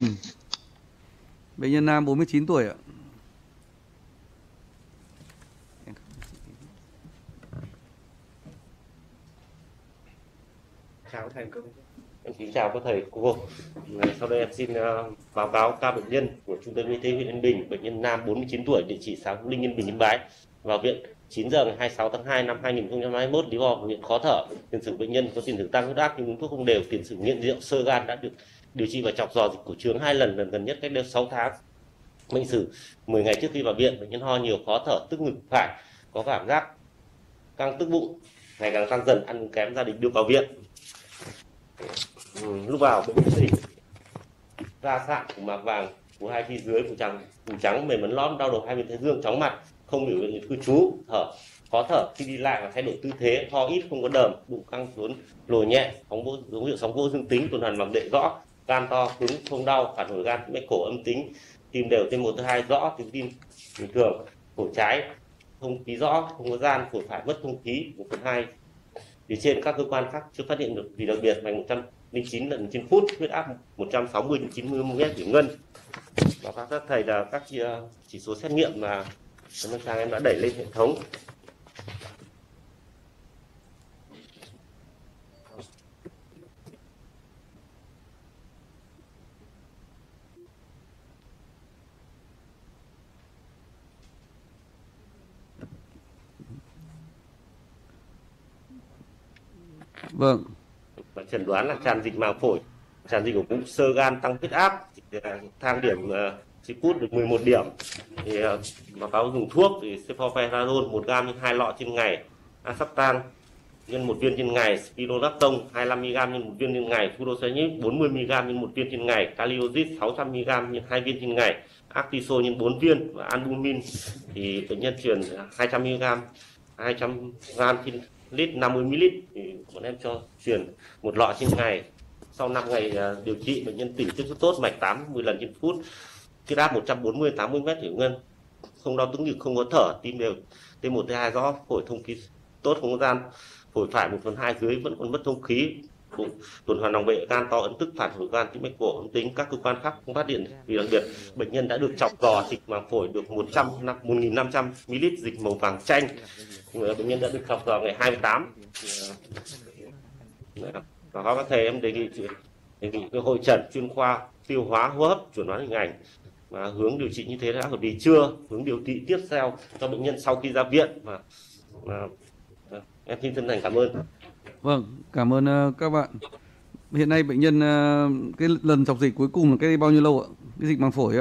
Bệnh nhân nam 49 tuổi ạ. Chào thầy. Em kính chào các thầy cô. Sau đây em xin báo cáo ca bệnh nhân của Trung tâm Y tế huyện Yên Bình, bệnh nhân nam 49 tuổi, địa chỉ xã Phú Linh, Yên Bình, Yên Bái, vào viện 9 giờ ngày 26 tháng 2 năm 2021, lý do của viện khó thở. Tiền sử bệnh nhân có tiền sử tăng huyết áp nhưng uống thuốc không đều, tiền sử nghiện rượu, xơ gan, đã được điều trị và chọc giò dịch cổ trướng 2 lần, lần gần nhất cách đây 6 tháng. Bệnh sử 10 ngày trước khi vào viện, bệnh nhân ho nhiều, khó thở, tức ngực phải, có cảm giác căng tức bụng, ngày càng tăng dần, ăn kém, gia đình đưa vào viện. Lúc vào bệnh nhân tỉnh, da sạm của mạc vàng, của hai chi dưới, phủ trắng, mềm ấn lót, đau đầu hai bên thái dương, chóng mặt, không biểu hiện cư trú, khó thở khi đi lại và thay đổi tư thế, ho ít, không có đờm, bụng căng xuống, lồi nhẹ, dấu hiệu sóng vỗ dương tính, tuần hoàn bằng đệ rõ, gan to, cứng, không đau, phản hồi gan mạch cổ âm tính, tim đều T1 T2 rõ, tiếng tim bình thường, phổi trái thông khí rõ, không có gian, phổi phải mất thông khí 1/2. Thì trên các cơ quan khác chưa phát hiện được gì đặc biệt, mạch 109 lần trên phút, huyết áp 160 đến 90 mm thủy ngân. Và các thầy là các chỉ số xét nghiệm mà Trang em đã đẩy lên hệ thống. Vâng. Và chẩn đoán là tràn dịch màng phổi, tràn dịch của bụng, xơ gan, tăng huyết áp, thang điểm chỉ phút được 11 điểm. Thì báo cáo dùng thuốc thì cefoperazone 1 gam nhân 2 lọ trên ngày, asaptan nhân 1 viên trên ngày, spironolactone 25 mg nhân 1 viên trên ngày, furosemide 40 mg nhân 1 viên trên ngày, kaliozid 600 mg nhân 2 viên trên ngày, actisol nhân 4 viên, và albumin thì bệnh nhân truyền 200 mg 200 g trên lít 50 ml, thì bọn em cho truyền 1 lọ trên ngày. Sau 5 ngày điều trị, bệnh nhân tỉnh, tiếp xúc tốt, mạch 8-10 lần trên phút, huyết áp 140-80 m thủy ngân, không đau tức ngực, không có thở, tim đều T1 T2 rõ, phổi thông khí tốt, không có gian, phổi phải 1/2 dưới vẫn còn mất thông khí, bụng tuần hoàn lòng vệ, gan to, ấn tức, phản hồi gan, tim mạch cổ âm tính, các cơ quan khác không phát hiện. Vì đặc biệt bệnh nhân đã được chọc giò dịch màng phổi được 1.500 ml dịch màu vàng chanh. Bệnh nhân đã được chọc giò ngày 28. Và các thầy em đề nghị cái hội trần chuyên khoa tiêu hóa hô hấp, chuẩn đoán hình ảnh và hướng điều trị như thế đã hợp lý chưa, hướng điều trị tiếp theo cho bệnh nhân sau khi ra viện. Và em xin chân thành cảm ơn. Vâng, cảm ơn các bạn. Hiện nay bệnh nhân cái lần chọc dịch cuối cùng là cái bao nhiêu lâu ạ? Cái dịch màng phổi ạ?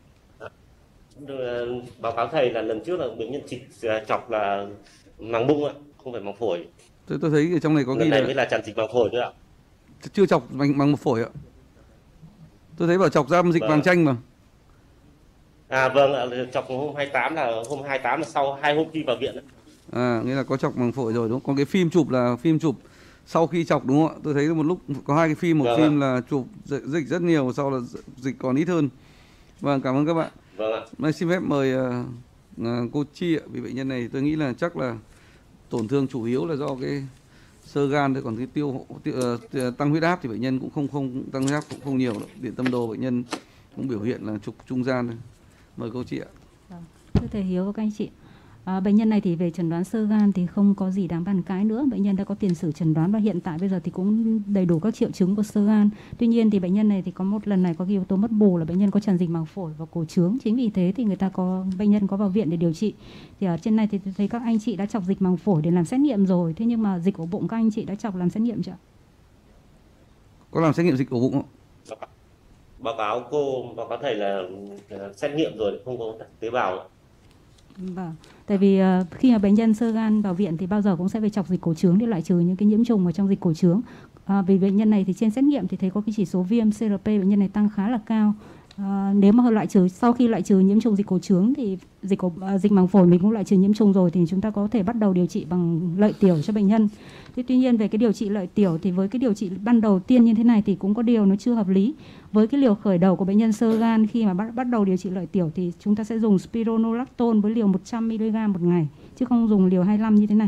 Báo cáo thầy là lần trước là bệnh nhân chọc là màng bụng ạ, không phải màng phổi. Tôi thấy ở trong này có ghi này mới là tràn dịch màng phổi nữa ạ. Chưa chọc màng phổi ạ. Tôi thấy bảo chọc ra dịch vàng chanh mà. Vâng ạ, chọc hôm 28 là sau 2 hôm khi vào viện đấy. Nghĩa là có chọc màng phổi rồi đúng không? Còn cái phim chụp là phim chụp sau khi chọc đúng không ạ? Tôi thấy một lúc có 2 cái phim, một phim là chụp dịch rất nhiều, sau là dịch còn ít hơn. Vâng, cảm ơn các bạn. Vâng ạ. Xin phép mời cô Chi ạ. Vì bệnh nhân này tôi nghĩ là chắc là tổn thương chủ yếu là do cái xơ gan thôi, còn cái tăng huyết áp thì bệnh nhân cũng không tăng huyết áp cũng không nhiều đâu. Điện tâm đồ bệnh nhân cũng biểu hiện là trục trung gian thôi. Mời cô chị ạ. Thưa thầy Hiếu và các anh chị, bệnh nhân này thì về chẩn đoán xơ gan thì không có gì đáng bàn cãi nữa. Bệnh nhân đã có tiền sử chẩn đoán và hiện tại bây giờ thì cũng đầy đủ các triệu chứng của xơ gan. Tuy nhiên thì bệnh nhân này thì có một lần này có cái yếu tố mất bù là bệnh nhân có tràn dịch màng phổi và cổ trướng. Chính vì thế thì bệnh nhân có vào viện để điều trị. Thì ở trên này thì thấy các anh chị đã chọc dịch màng phổi để làm xét nghiệm rồi. Thế nhưng mà dịch ổ bụng các anh chị đã chọc làm xét nghiệm chưa? Có làm xét nghiệm dịch ổ bụng không? Báo cáo thầy là xét nghiệm rồi, không có tế bào. Vâng, tại vì khi mà bệnh nhân xơ gan vào viện thì bao giờ cũng sẽ phải chọc dịch cổ trướng để loại trừ những cái nhiễm trùng ở trong dịch cổ trướng. Vì bệnh nhân này thì trên xét nghiệm thì thấy có cái chỉ số viêm CRP bệnh nhân này tăng khá là cao. Nếu mà sau khi loại trừ nhiễm trùng dịch cổ trướng thì dịch màng phổi mình cũng loại trừ nhiễm trùng rồi thì chúng ta có thể bắt đầu điều trị bằng lợi tiểu cho bệnh nhân. Tuy nhiên về cái điều trị lợi tiểu thì với cái điều trị ban đầu tiên như thế này thì cũng có điều nó chưa hợp lý. Với cái liều khởi đầu của bệnh nhân xơ gan khi mà bắt đầu điều trị lợi tiểu thì chúng ta sẽ dùng spironolactone với liều 100 mg một ngày chứ không dùng liều 25 như thế này.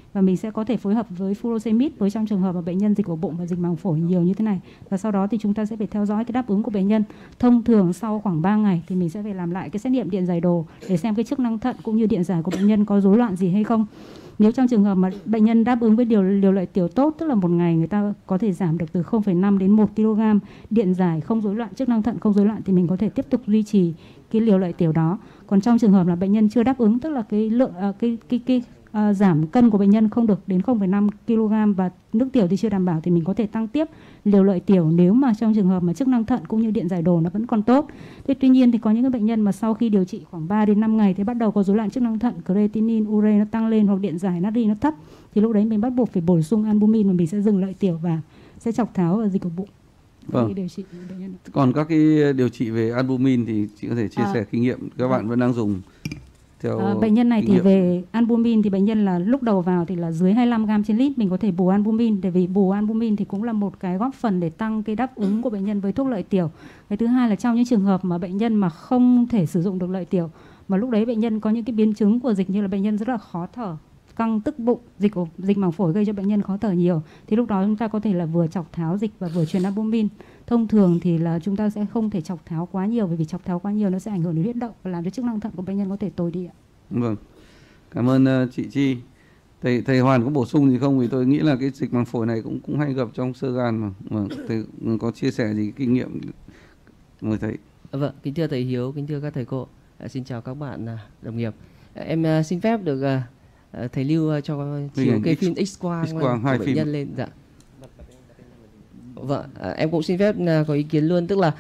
và mình sẽ có thể phối hợp với furosemide với trong trường hợp mà bệnh nhân dịch ổ bụng và dịch màng phổi nhiều như thế này. Và sau đó thì chúng ta sẽ phải theo dõi cái đáp ứng của bệnh nhân. Thông thường sau khoảng 3 ngày thì mình sẽ phải làm lại cái xét nghiệm điện giải đồ để xem cái chức năng thận cũng như điện giải của bệnh nhân có rối loạn gì hay không. Nếu trong trường hợp mà bệnh nhân đáp ứng với liều lợi tiểu tốt, tức là một ngày người ta có thể giảm được từ 0,5 đến 1 kg, điện giải không rối loạn, chức năng thận không rối loạn, thì mình có thể tiếp tục duy trì cái liều lợi tiểu đó. Còn trong trường hợp là bệnh nhân chưa đáp ứng, tức là cái lượng giảm cân của bệnh nhân không được đến 0,5 kg và nước tiểu thì chưa đảm bảo, thì mình có thể tăng tiếp liều lợi tiểu nếu mà trong trường hợp mà chức năng thận cũng như điện giải đồ nó vẫn còn tốt. Thế tuy nhiên thì có những cái bệnh nhân mà sau khi điều trị khoảng 3 đến 5 ngày thì bắt đầu có rối loạn chức năng thận, creatinine, ure nó tăng lên hoặc điện giải natri nó thấp, thì lúc đấy mình bắt buộc phải bổ sung albumin và mình sẽ dừng lợi tiểu và sẽ chọc tháo ở dịch ổ bụng. Vâng. Điều trị bệnh nhân. Còn các cái điều trị về albumin thì chị có thể chia sẻ kinh nghiệm các bạn vẫn đang dùng theo bệnh nhân này thì nghiệm. về albumin thì bệnh nhân là lúc đầu vào thì là dưới 25 gram trên lít, mình có thể bù albumin, để vì bù albumin thì cũng là một cái góp phần để tăng cái đáp ứng của bệnh nhân với thuốc lợi tiểu. Cái thứ hai là trong những trường hợp mà bệnh nhân mà không thể sử dụng được lợi tiểu, mà lúc đấy bệnh nhân có những cái biến chứng của dịch như là bệnh nhân rất là khó thở, căng tức bụng, dịch màng phổi gây cho bệnh nhân khó thở nhiều, thì lúc đó chúng ta có thể là vừa chọc tháo dịch và vừa truyền albumin. Thông thường thì là chúng ta sẽ không thể chọc tháo quá nhiều, bởi vì chọc tháo quá nhiều nó sẽ ảnh hưởng đến huyết động và làm cho chức năng thận của bệnh nhân có thể tồi đi ạ. Vâng, cảm ơn chị Chi. Thầy Hoàn có bổ sung gì không? Vì tôi nghĩ là cái dịch màng phổi này cũng hay gặp trong xơ gan mà. Vâng, thầy có chia sẻ gì kinh nghiệm mời thầy. Vâng, kính thưa thầy Hiếu, kính thưa các thầy cô. Xin chào các bạn đồng nghiệp. Em xin phép được thầy Lưu cho chiếu cái phim X-quang của bệnh phim nhân lên. Dạ. Vâng, em cũng xin phép có ý kiến luôn, tức là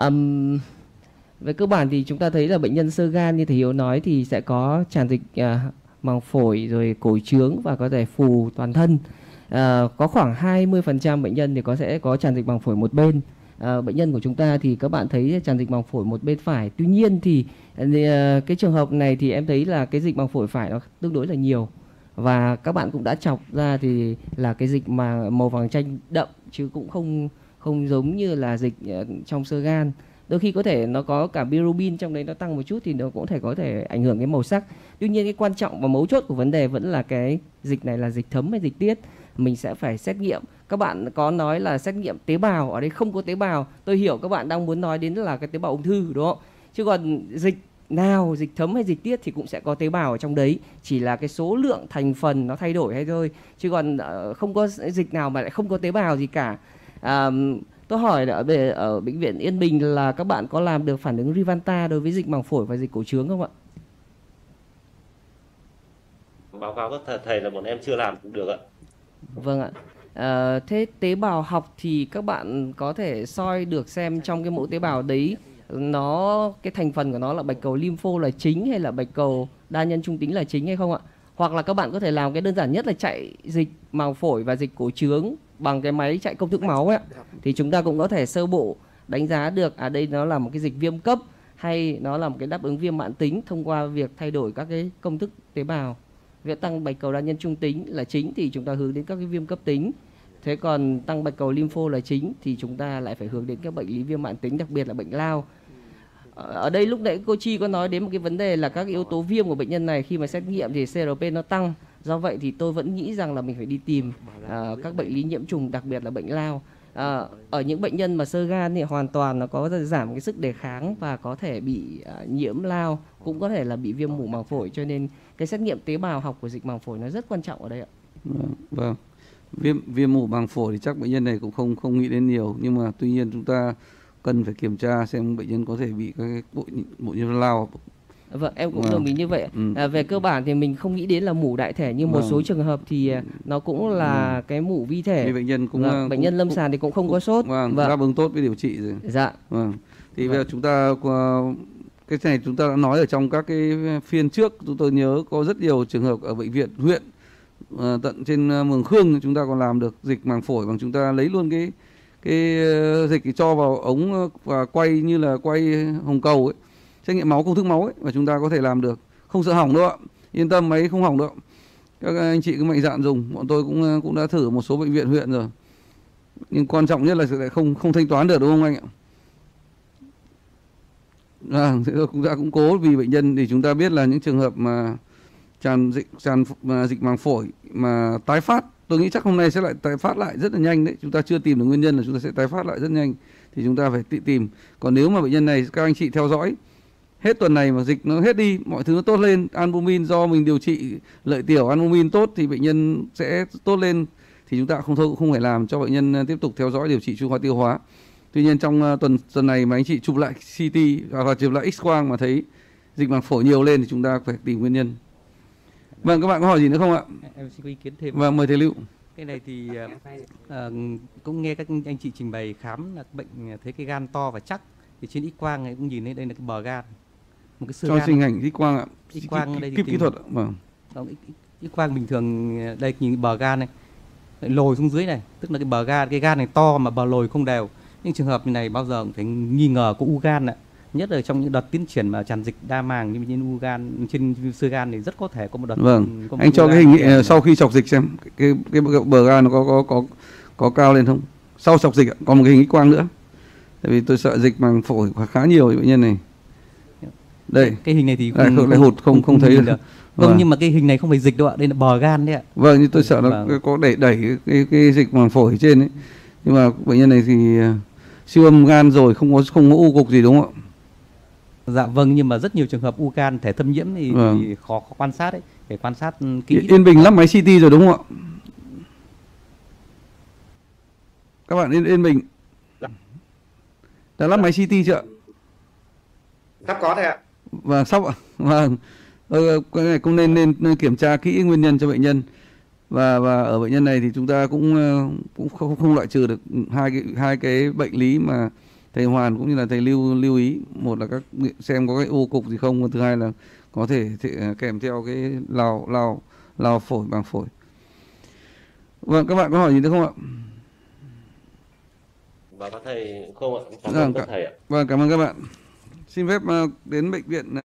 về cơ bản thì chúng ta thấy là bệnh nhân xơ gan như thầy Hiếu nói thì sẽ có tràn dịch màng phổi, rồi cổ trướng và có thể phù toàn thân. Có khoảng 20% bệnh nhân thì sẽ có tràn dịch màng phổi một bên. Bệnh nhân của chúng ta thì các bạn thấy tràn dịch màng phổi một bên phải. Tuy nhiên thì cái trường hợp này thì em thấy là cái dịch màng phổi phải nó tương đối là nhiều, và các bạn cũng đã chọc ra thì là cái dịch mà màu vàng chanh đậm, chứ cũng không giống như là dịch trong xơ gan. Đôi khi có thể nó có cả bilirubin trong đấy nó tăng một chút thì nó cũng có thể ảnh hưởng cái màu sắc. Tuy nhiên cái quan trọng và mấu chốt của vấn đề vẫn là cái dịch này là dịch thấm hay dịch tiết. Mình sẽ phải xét nghiệm. Các bạn có nói là xét nghiệm tế bào, ở đây không có tế bào. Tôi hiểu các bạn đang muốn nói đến là cái tế bào ung thư, đúng không? Chứ còn dịch nào, dịch thấm hay dịch tiết thì cũng sẽ có tế bào ở trong đấy, chỉ là cái số lượng thành phần nó thay đổi hay thôi. Chứ còn không có dịch nào mà lại không có tế bào gì cả. Tôi hỏi ở bệnh viện Yên Bình là các bạn có làm được phản ứng Rivanta đối với dịch màng phổi và dịch cổ trướng không ạ? Báo cáo các thầy là bọn em chưa làm cũng được ạ. Vâng ạ. Thế tế bào học thì các bạn có thể soi được xem trong cái mẫu tế bào đấy cái thành phần của nó là bạch cầu lympho là chính hay là bạch cầu đa nhân trung tính là chính hay không ạ? Hoặc là các bạn có thể làm cái đơn giản nhất là chạy dịch màng phổi và dịch cổ trướng bằng cái máy chạy công thức máu ấy, thì chúng ta cũng có thể sơ bộ đánh giá được đây nó là một cái dịch viêm cấp hay nó là một cái đáp ứng viêm mãn tính thông qua việc thay đổi các cái công thức tế bào. Việc tăng bạch cầu đa nhân trung tính là chính thì chúng ta hướng đến các cái viêm cấp tính. Thế còn tăng bạch cầu lympho là chính thì chúng ta lại phải hướng đến các bệnh lý viêm mãn tính, đặc biệt là bệnh lao. Ở đây lúc nãy cô Chi có nói đến một cái vấn đề là các yếu tố viêm của bệnh nhân này khi mà xét nghiệm thì CRP nó tăng. Do vậy thì tôi vẫn nghĩ rằng là mình phải đi tìm các bệnh lý nhiễm trùng, đặc biệt là bệnh lao. Ở những bệnh nhân mà xơ gan thì hoàn toàn nó có giảm cái sức đề kháng và có thể bị nhiễm lao, cũng có thể là bị viêm mủ màng phổi, cho nên cái xét nghiệm tế bào học của dịch màng phổi nó rất quan trọng ở đây ạ. Vâng. Viêm mủ màng phổi thì chắc bệnh nhân này cũng không nghĩ đến nhiều, nhưng mà tuy nhiên chúng ta cần phải kiểm tra xem bệnh nhân có thể bị các cái bộ nhiễm lao. Vâng, em cũng đồng ý như vậy. Về cơ bản thì mình không nghĩ đến là mủ đại thể, nhưng một số trường hợp thì nó cũng là cái mủ vi thể. Vì bệnh nhân bệnh nhân lâm sàng thì cũng không có sốt. Vâng, đáp ứng tốt với điều trị rồi. Dạ. Vâng. Thì bây giờ chúng ta cái này chúng ta đã nói ở trong các cái phiên trước, tôi nhớ có rất nhiều trường hợp ở bệnh viện huyện tận trên Mường Khương chúng ta còn làm được dịch màng phổi bằng chúng ta lấy luôn cái dịch cho vào ống và quay như là quay hồng cầu ấy, xét nghiệm máu công thức máu ấy, và chúng ta có thể làm được, không sợ hỏng đâu ạ, yên tâm, máy không hỏng đâu. Các anh chị cứ mạnh dạn dùng, bọn tôi cũng đã thử một số bệnh viện huyện rồi, nhưng quan trọng nhất là sẽ không thanh toán được, đúng không anh ạ? Thế rồi chúng ta cũng cố vì bệnh nhân thì chúng ta biết là những trường hợp mà tràn dịch màng phổi mà tái phát, tôi nghĩ chắc hôm nay sẽ lại tái phát lại rất là nhanh đấy. Chúng ta chưa tìm được nguyên nhân là chúng ta sẽ tái phát lại rất nhanh, thì chúng ta phải tự tìm. Còn nếu mà bệnh nhân này các anh chị theo dõi hết tuần này mà dịch nó hết đi, mọi thứ nó tốt lên, albumin do mình điều trị lợi tiểu, albumin tốt thì bệnh nhân sẽ tốt lên, thì chúng ta không phải làm cho bệnh nhân tiếp tục theo dõi điều trị chuyên khoa tiêu hóa. Tuy nhiên trong tuần này mà anh chị chụp lại CT hoặc là chụp lại X quang mà thấy dịch màng phổi nhiều lên thì chúng ta phải tìm nguyên nhân. Vâng, các bạn có hỏi gì nữa không ạ? Em xin có ý kiến thêm. Vâng, mời thầy Lưu. Cái này thì cũng nghe các anh chị trình bày khám là bệnh thấy cái gan to và chắc, thì trên X quang này cũng nhìn thấy đây là cái bờ gan, một cái xơ Cho gan. sinh ảnh X quang ạ. X quang đây thì kíp kỹ thuật ạ. Vâng. X quang bình thường đây nhìn bờ gan này lồi xuống dưới này, tức là cái bờ gan, cái gan này to mà bờ lồi không đều. Những trường hợp như này bao giờ cũng phải nghi ngờ có u gan ạ. Nhất là trong những đợt tiến triển mà tràn dịch đa màng như trên u gan, trên xơ gan thì rất có thể có một đợt. Vâng. Anh cho cái hình sau khi chọc dịch xem cái bờ gan nó có cao lên không? Sau chọc dịch còn một cái hình X quang nữa. Tại vì tôi sợ dịch màng phổi khá nhiều bệnh nhân này. Đây. Cái hình này thì lại hụt không thấy được. Vâng, nhưng mà cái hình này không phải dịch đâu ạ, đây là bờ gan đấy ạ. Vâng, nhưng tôi sợ nó có đẩy cái dịch màng phổi ở trên ấy. Nhưng mà bệnh nhân này thì siêu âm gan rồi, không có u cục gì đúng không ạ? Dạ vâng, nhưng mà rất nhiều trường hợp u gan thể thâm nhiễm thì khó quan sát đấy, phải quan sát kỹ. Yên Bình lắp máy CT rồi đúng không ạ? Các bạn Yên Bình đã lắp máy CT chưa ạ? Sắp có đây ạ. Và sắp ạ. Vâng. Cái này cũng nên kiểm tra kỹ nguyên nhân cho bệnh nhân. Và ở bệnh nhân này thì chúng ta cũng không loại trừ được hai cái bệnh lý mà thầy Hoàn cũng như là thầy lưu ý. Một là xem có cái u cục gì không, và thứ hai là có thể kèm theo cái lao phổi, màng phổi. Vâng, các bạn có hỏi gì nữa không ạ? Và các thầy không ạ? Cảm ơn các thầy ạ. Vâng, cảm ơn các bạn. Xin phép đến bệnh viện